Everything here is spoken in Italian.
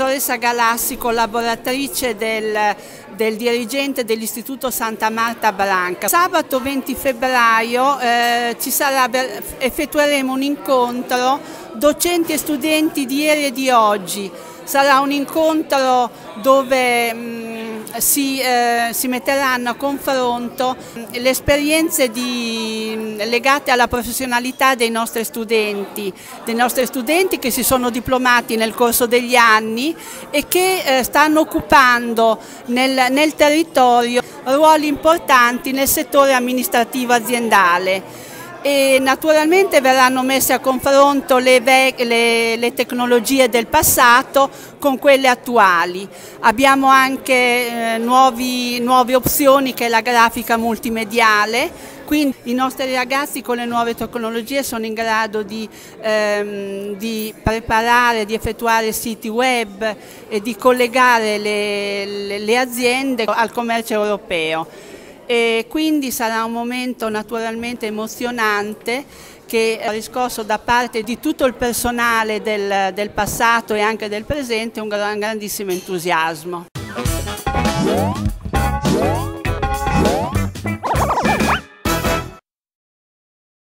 professoressa Galassi, collaboratrice del dirigente dell'Istituto Santa Marta Branca. Sabato 20 febbraio effettueremo un incontro docenti e studenti di ieri e di oggi. Sarà un incontro dove si metteranno a confronto le esperienze legate alla professionalità dei nostri studenti che si sono diplomati nel corso degli anni e che stanno occupando nel territorio ruoli importanti nel settore amministrativo aziendale. E verranno messe a confronto le tecnologie del passato con quelle attuali. Abbiamo anche nuove opzioni, che è la grafica multimediale, quindi i nostri ragazzi con le nuove tecnologie sono in grado di preparare, di effettuare siti web e di collegare le aziende al commercio europeo. E quindi sarà un momento naturalmente emozionante che ha riscosso da parte di tutto il personale del passato e anche del presente un grandissimo entusiasmo.